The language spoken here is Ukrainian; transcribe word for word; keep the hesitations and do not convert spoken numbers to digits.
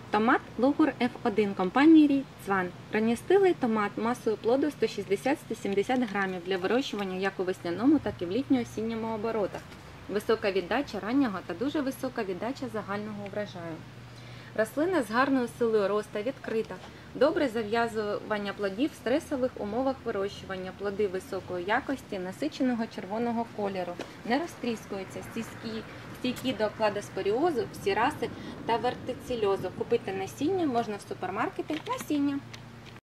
Томат Логур еф один компанії Цван. Ранньостиглий томат масою плоду сто шістдесят - сто сімдесят грамів для вирощування як у весняному, так і в літньо-осінньому оборотах. Висока віддача раннього та дуже висока віддача загального врожаю. Рослина з гарною силою росту, відкрита. Добре зав'язування плодів в стресових умовах вирощування. Плоди високої якості, насиченого червоного кольору. Не розтріскуються, стійкі, стійкі до кладоспоріозу, всі раси та вертицильозу. Купити насіння можна в супермаркеті насіння.